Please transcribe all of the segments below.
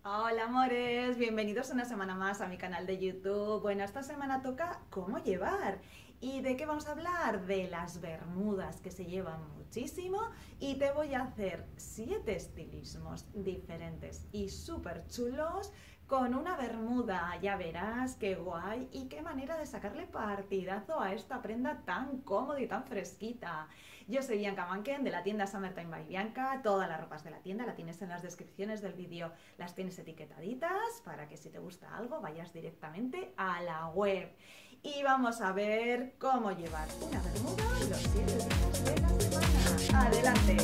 Hola amores, bienvenidos una semana más a mi canal de YouTube. Bueno, esta semana toca cómo llevar. ¿Y de qué vamos a hablar? De las bermudas, que se llevan muchísimo, y te voy a hacer 7 estilismos diferentes y súper chulos con una bermuda. Ya verás qué guay y qué manera de sacarle partidazo a esta prenda tan cómoda y tan fresquita. Yo soy Bianca Manquen de la tienda Summertime by Bianca. Todas las ropas de la tienda la tienes en las descripciones del vídeo, las tienes etiquetaditas para que si te gusta algo vayas directamente a la web. Y vamos a ver cómo llevar una bermuda los 7 días de la semana. ¡Adelante!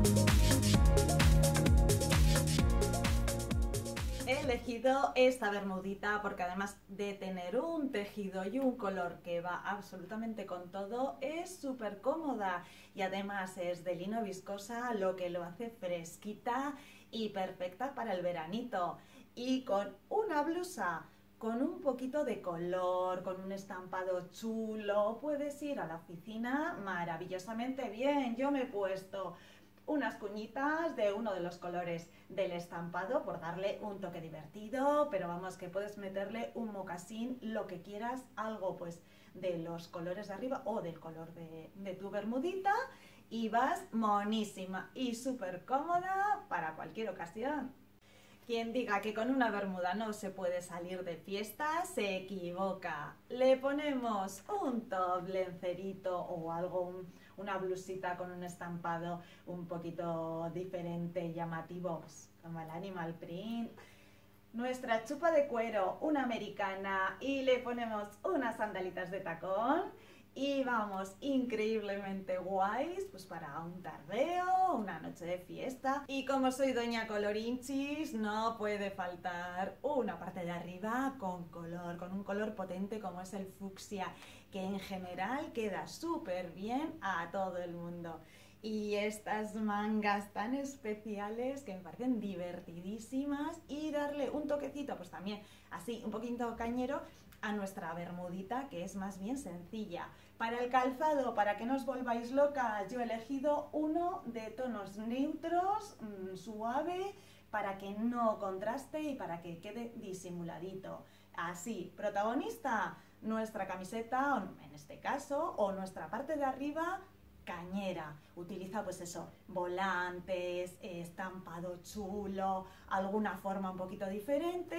He elegido esta bermudita porque además de tener un tejido y un color que va absolutamente con todo, es súper cómoda y además es de lino viscosa, lo que lo hace fresquita y perfecta para el veranito. Y con una blusa con un poquito de color, con un estampado chulo, puedes ir a la oficina maravillosamente bien. Yo me he puesto unas cuñitas de uno de los colores del estampado por darle un toque divertido, pero vamos, que puedes meterle un mocasín, lo que quieras, algo pues de los colores de arriba o del color de tu bermudita, y vas monísima y súper cómoda para cualquier ocasión. Quien diga que con una bermuda no se puede salir de fiesta se equivoca. Le ponemos un top lencerito o algo, una blusita con un estampado un poquito diferente, llamativo, pues, como el animal print. Nuestra chupa de cuero, una americana, y le ponemos unas sandalitas de tacón y vamos increíblemente guays pues para un tardeo, una noche de fiesta. Y como soy doña colorinchis, no puede faltar una parte de arriba con color, con un color potente como es el fucsia, que en general queda súper bien a todo el mundo. Y estas mangas tan especiales que me parecen divertidísimas, y darle un toquecito pues también así un poquito cañero a nuestra bermudita, que es más bien sencilla. Para el calzado, para que no os volváis locas, yo he elegido uno de tonos neutros, suave, para que no contraste y para que quede disimuladito. Así, protagonista, nuestra camiseta, en este caso, o nuestra parte de arriba, cañera. Utiliza pues eso, volantes, estampado chulo, alguna forma un poquito diferente,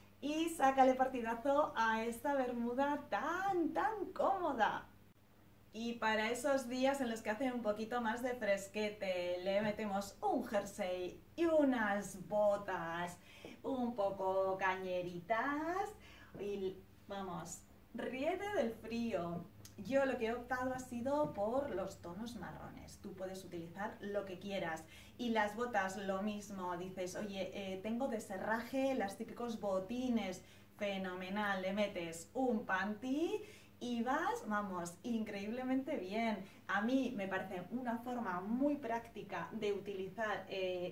y sácale partidazo a esta bermuda tan cómoda. Y para esos días en los que hace un poquito más de fresquete, le metemos un jersey y unas botas un poco cañeritas y vamos, ríete del frío. Yo lo que he optado ha sido por los tonos marrones. Tú puedes utilizar lo que quieras. Y las botas lo mismo. Dices, oye, tengo de serraje las típicos botines. Fenomenal, le metes un panty y vas, vamos, increíblemente bien. A mí me parece una forma muy práctica de utilizar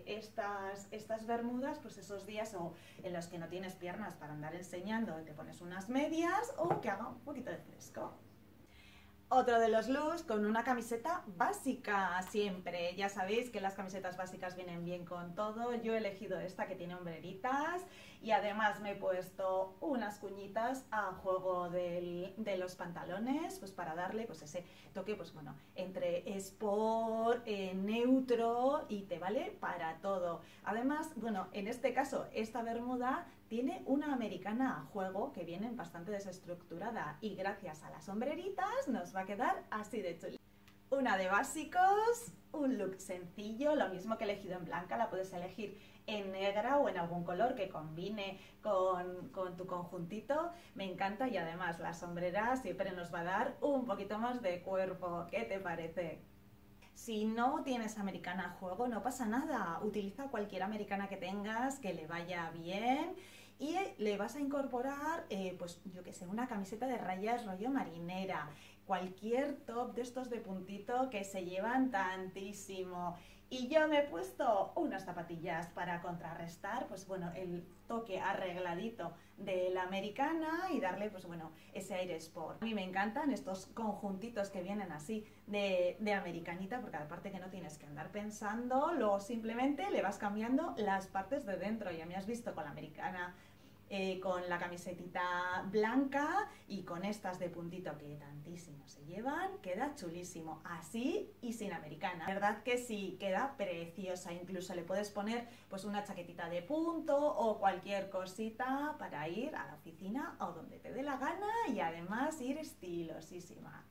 estas bermudas, pues esos días o en los que no tienes piernas para andar enseñando, te pones unas medias o que haga un poquito de fresco. Otro de los looks con una camiseta básica siempre. Ya sabéis que las camisetas básicas vienen bien con todo. Yo he elegido esta que tiene hombreritas y además me he puesto unas cuñitas a juego de los pantalones, pues para darle pues ese toque, pues bueno, entre sport, neutro, y te vale para todo. Además, bueno, en este caso esta bermuda tiene una americana a juego que viene bastante desestructurada y gracias a las sombreritas nos va a quedar así de chuli. Una de básicos, un look sencillo, lo mismo que he elegido en blanca, la puedes elegir en negra o en algún color que combine con tu conjuntito. Me encanta, y además la sombrera siempre nos va a dar un poquito más de cuerpo. ¿Qué te parece? Si no tienes americana a juego, no pasa nada. Utiliza cualquier americana que tengas, que le vaya bien, y le vas a incorporar, pues yo que sé, una camiseta de rayas rollo marinera, cualquier top de estos de puntito que se llevan tantísimo. Y yo me he puesto unas zapatillas para contrarrestar, pues bueno, el toque arregladito de la americana y darle, pues bueno, ese aire sport. A mí me encantan estos conjuntitos que vienen así de americanita, porque aparte que no tienes que andar pensando, luego simplemente le vas cambiando las partes de dentro. Ya me has visto con la americana, con la camisetita blanca y con estas de puntito que tantísimo se llevan, queda chulísimo, así y sin americana. Verdad que sí, queda preciosa, incluso le puedes poner pues una chaquetita de punto o cualquier cosita para ir a la oficina o donde te dé la gana y además ir estilosísima.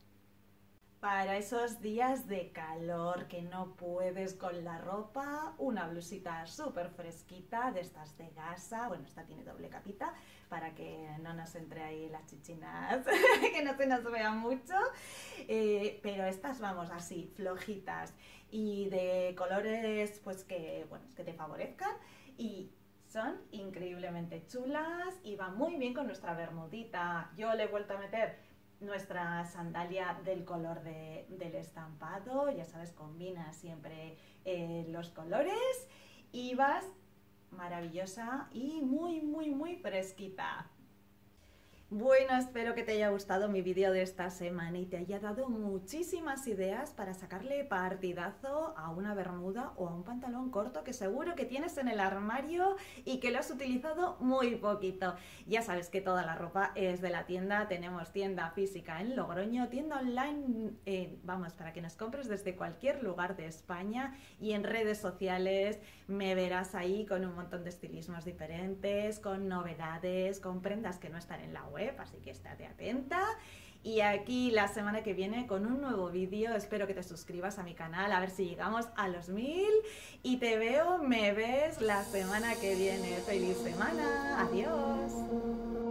Para esos días de calor que no puedes con la ropa, una blusita súper fresquita de estas de gasa. Bueno, esta tiene doble capita para que no nos entre ahí las chichinas, que no se nos vea mucho. Pero estas, vamos, así, flojitas y de colores pues que, bueno, que te favorezcan y son increíblemente chulas y van muy bien con nuestra bermudita. Yo le he vuelto a meter nuestra sandalia del color del estampado, ya sabes, combina siempre los colores y vas maravillosa y muy fresquita. Bueno, espero que te haya gustado mi vídeo de esta semana y te haya dado muchísimas ideas para sacarle partidazo a una bermuda o a un pantalón corto que seguro que tienes en el armario y que lo has utilizado muy poquito. Ya sabes que toda la ropa es de la tienda, tenemos tienda física en Logroño, tienda online, vamos, para que nos compres desde cualquier lugar de España y en redes sociales me verás ahí con un montón de estilismos diferentes, con novedades, con prendas que no están en la web, así que estate atenta. Y aquí la semana que viene con un nuevo vídeo, espero que te suscribas a mi canal, a ver si llegamos a los 1000 y te veo, me ves la semana que viene. ¡Feliz semana! ¡Adiós!